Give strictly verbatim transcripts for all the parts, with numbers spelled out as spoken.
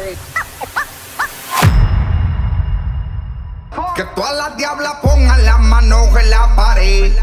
Que todas las diablas pongan las manos en la pared.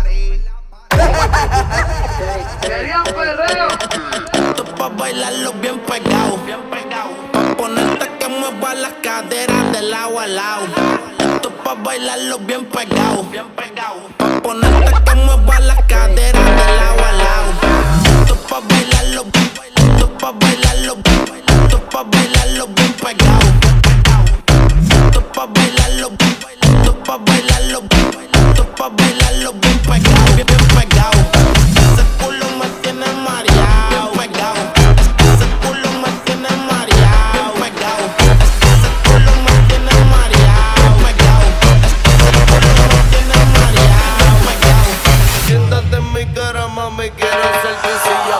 Querían perreo. Esto pa' bailarlo bien pegado, pa' ponerte que mueva las caderas del lado a lado. Esto pa' bailarlo bien pegado, pa' ponerte que mueva las caderas del lado a lado. Esto pa' bailarlo, esto pa' bailarlo, esto pa' bailarlo bien pegado. Esto pa' bailarlo, esto pa' bailarlo, esto pa' bailarlo bien pegado, bien, bien pegado. Ese culo me tiene mareado, bien pegado. Ese culo me tiene mareado, bien pegado. Ese culo me tiene mareado, pegado. Ese culo me tiene mareado, pegado. Siéntate en mi cara, mami, quiero hacerte silla.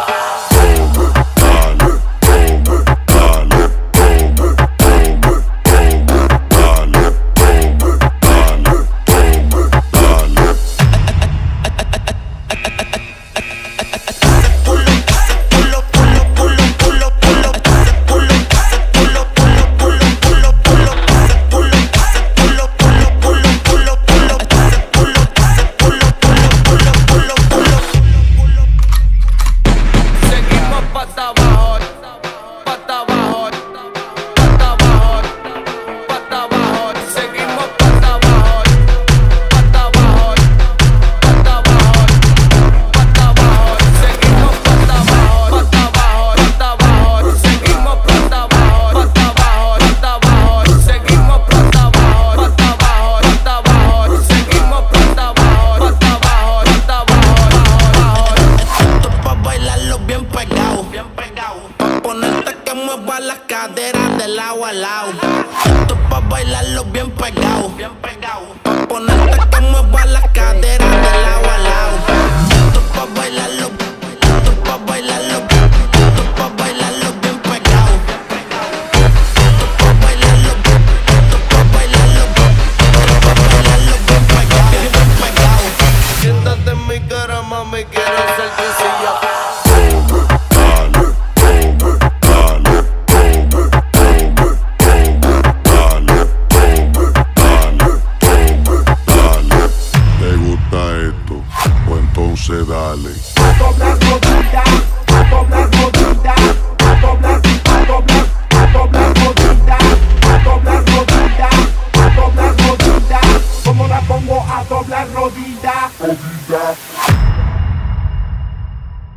Las caderas de lado a lado. Esto pa' bailarlo bien pegado, pa' ponerte que mueva las caderas de lado a lado. Esto pa' bailarlo, esto pa' bailarlo.